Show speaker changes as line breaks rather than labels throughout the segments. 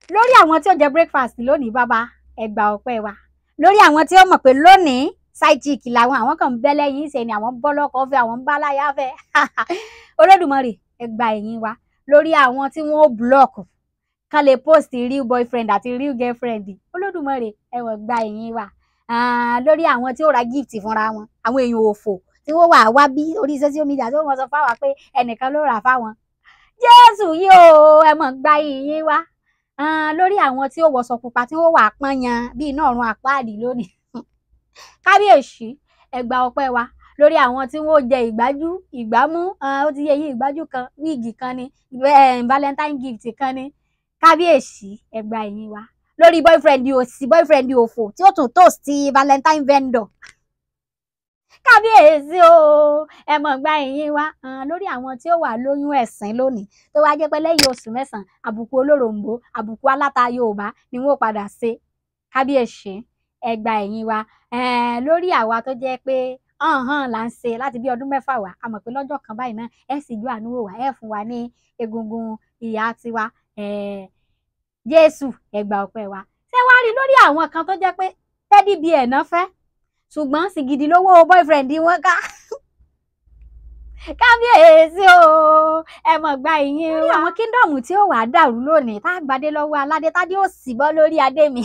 lórí àwọn tí ó jẹ breakfast lónìí bàbá ẹ gba ọpẹ́ wa lórí àwọn tí ó mọ̀ pé lónìí side chick làwọn àwọn kan ń bẹ́ lẹ́yìn ṣe ni àwọn bọ́ lọ́kọ fẹ́ àwọn ń bá láyà fẹ́ Olódùmarè ẹ gba ẹ̀yìn wa lórí àwọn tí wọ́n ó block kan lè post real boyfriend àti real girlfriend Olódùmarè ẹ wọ̀ gba ẹ̀yìn wa lórí àwọn tí ó ra gift fúnra wọn àwọn èèyàn òfò tí wọ́n wà wá bí orí social media tí wọ́n sọ fáwa pé ẹnìkan ló rà fáwọn Jésù yìí o ẹ mọ̀ gba ẹ̀yìn wa lórí àwọn tí ó wọṣọ pupa tí wọ́n wà pọ́nyan bí iná ọ̀run àpáàdì lónìí kábíyèsí ẹ gba ọpẹ́ wa lórí àwọn tí wọ́n jẹ ìgbájú ìgbámú ó ti yẹ yí ìgbájú kan wíìgì kan ni valentine gift kan ni kábíyèsí ẹ gba ẹ̀yìn wa lórí boyfriend òsì boyfriend òfò tí ó tún toast valentine vendor kábíyèsí o ẹ mọ̀ gba ẹ̀yìn wa lórí àwọn tí ó wà lóyún ẹ̀sìn lónìí tó wá jẹ́ pé lẹ́yìn oṣù mẹ́sàn-án àbùkù olóròǹbó àbùkù aláta Yorùbá ni wọ́n padà ṣe kábíyèsí ẹ gba ẹ̀yìn wa lórí àwa tó jẹ́ pé là ń ṣe láti bí ọdún mẹ́fà wá a mọ̀ pé lọ́jọ́ kan báyìí náà ẹ sì ju àánú wò wá ẹ fún wa ní egungun ìyá tiwa Jésù ẹ gba ọpẹ́ wa ṣé wàá rí lórí àwọn kan tó jẹ́ pé tẹ́dí bíi ẹ̀ náà fẹ́ ṣùgbọ́n sìgìdì lówó boyfriend wọn ká kábíyèsí o ẹ mọ̀ gba ìyìn wa àwọn kíndọ̀mù tí ó wà á dàrú lónìí tá a gbadé lọ́wọ́ aládé tádé ó sì bọ́ lórí adé mi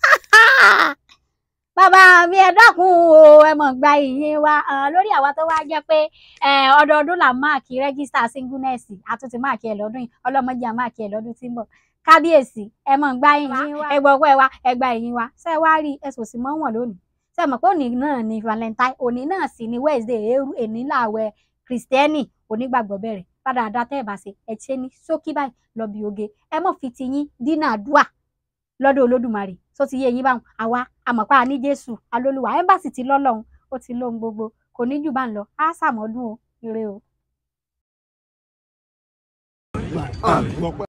bàbá mi ẹ dákun o ẹ mọ̀ gba ìyìn wa lórí àwa tó wá jẹ́ pé ọdọọdún là máàkì rẹ́gísítà singleness àtúntì máàkì ẹ̀ lọ́dún yìí ọlọ́mọdé àmáàkì ẹ̀ lọ́dún tí ń bọ̀ kábíyèsí ẹ mọ̀ gba ìyìn wa ẹ gbọ́ ọpẹ́ wa ẹ gba ìyìn wa ṣé wá rí ẹ̀sùn sí mọ́ wọn lónìí ṣé mọ̀ pé òní náà ni valentine òní náà sì ni wednesday eérú èní làwẹ̀ kristẹni onígbàgbọ́ bẹ̀rẹ̀ padà dá tẹ́ ẹ̀ bá ṣe ẹ̀ ṣe ní ṣókí báyìí lọ bí oge ẹ mọ̀ fi ti yín dínà àdúà lọ́dọ̀ Olódùmarè tó ti yé yín báwọn àwa àmọ̀pá ní Jésù alólùwà ẹ́mbàsì ti lọ́lọ́run ó ti lóhun gbogbo kò ní jù bá ń lọ á sàmọ́dún o ire o.